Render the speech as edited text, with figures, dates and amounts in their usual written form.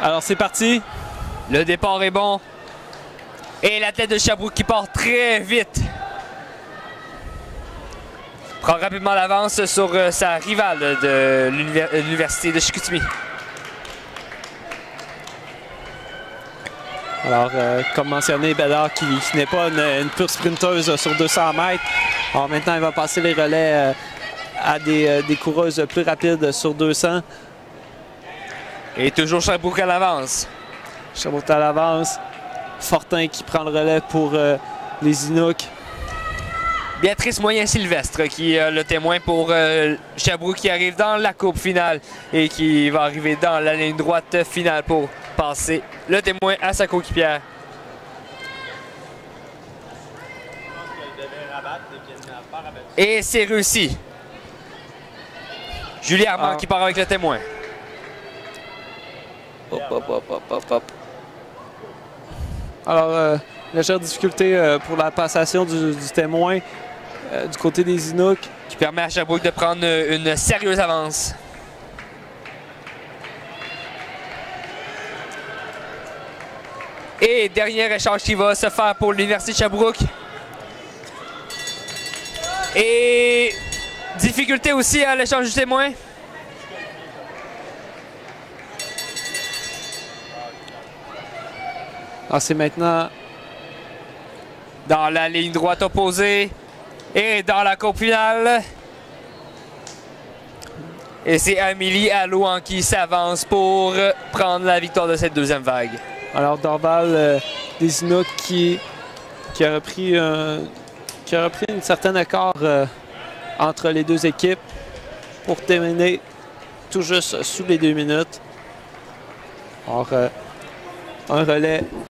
Alors c'est parti. Le départ est bon. Et l'athlète de Sherbrooke qui part très vite. Prend rapidement l'avance sur sa rivale de l'université de Chicoutimi. Alors, comme mentionné, Bédard qui n'est pas une pure sprinteuse sur 200 mètres. Alors maintenant, il va passer les relais à des coureuses plus rapides sur 200. Et toujours Sherbrooke à l'avance. Sherbrooke à l'avance. Fortin qui prend le relais pour les Inuks. Béatrice Moyen-Sylvestre qui est le témoin pour Sherbrooke qui arrive dans la coupe finale et qui va arriver dans la ligne droite finale pour passer le témoin à sa coéquipière. Et c'est réussi. Julie Armand qui part avec le témoin. Hop. Alors, légère difficulté pour la passation du témoin du côté des Inuks. Qui permet à Sherbrooke de prendre une sérieuse avance. Et dernier échange qui va se faire pour l'Université de Sherbrooke. Et difficulté aussi à l'échange du témoin. Alors c'est maintenant dans la ligne droite opposée et dans la coupe finale. Et c'est Amélie Allouan qui s'avance pour prendre la victoire de cette deuxième vague. Alors Dorval des Inuks qui a repris un certain accord entre les deux équipes pour terminer tout juste sous les 2 minutes. Alors un relais